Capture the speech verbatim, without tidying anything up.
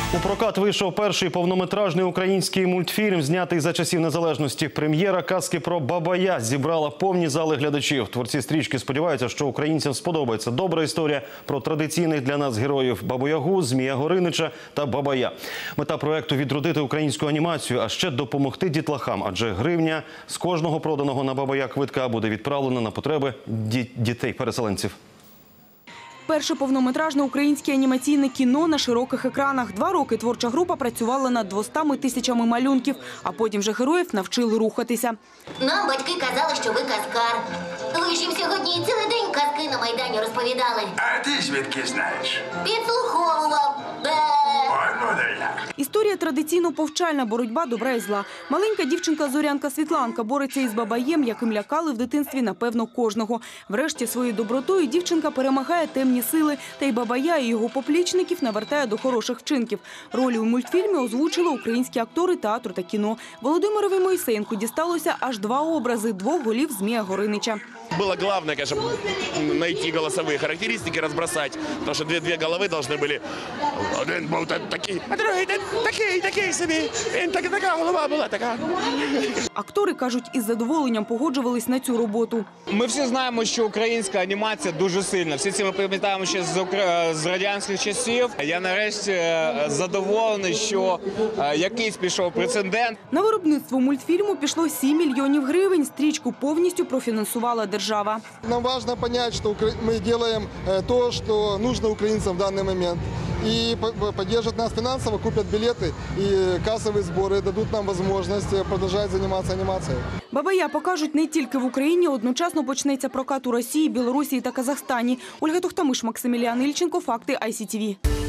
У прокат вийшов перший повнометражний український мультфільм, знятий за часів незалежності. Прем'єра казки про Бабая зібрала повні зали глядачів. Творці стрічки сподіваються, що українцям сподобається добра історія про традиційних для нас героїв Бабу-Ягу, Змія Горинича та Бабая. Мета проекту – відродити українську анімацію, а ще допомогти дітлахам. Адже гривня з кожного проданого на Бабая квитка буде відправлена на потреби дітей-переселенців. Перше повнометражне українське анімаційне кіно на широких екранах. Два роки творча група працювала над двома тисячами малюнків, а потім же героїв навчили рухатися. Нам батьки казали, що ви казкар. Ви ж їм сьогодні цілий день казки на Майдані розповідали. А ти звідки знаєш? Підслуховував. Бе. Ой, ну не я. Історія традиційно повчальна, боротьба добра і зла. Маленька дівчинка Зорянка Світланка бореться із Бабаєм, яким лякали в дитинстві, напевно, кожного. Врешті своєю добротою дівчинка перемагає темні сили, та й Бабая і його поплічників навертає до хороших вчинків. Ролі у мультфільмі озвучили українські актори театру та кіно. Володимирові Мойсеєнку дісталося аж два образи двох голів Змія Горинича. Было главное, конечно, найти голосовые характеристики, разбросать, потому что две, две головы должны были. Один був такий, а другий такий, такий собі. Він так, така голова була, така. Актори, кажуть, із задоволенням погоджувались на цю роботу. Ми всі знаємо, що українська анімація дуже сильна. Всі ці ми пам'ятаємо ще з, з радянських часів. Я нарешті задоволений, що якийсь пішов прецедент. На виробництво мультфільму пішло сім мільйонів гривень. Стрічку повністю профінансувала держава. Нам важно понять, что мы делаем то, что нужно украинцам в данный момент. И поддержат нас финансово, купят билеты и кассовые сборы, дадут нам возможность продолжать заниматься анимацией. Бабая покажуть не тільки в Україні. Одночасно почнеться прокат у Росії, Білорусі та Казахстані. Ольга Тухтамиш, Максиміліан Ільченко. Факти ай сі ті ві.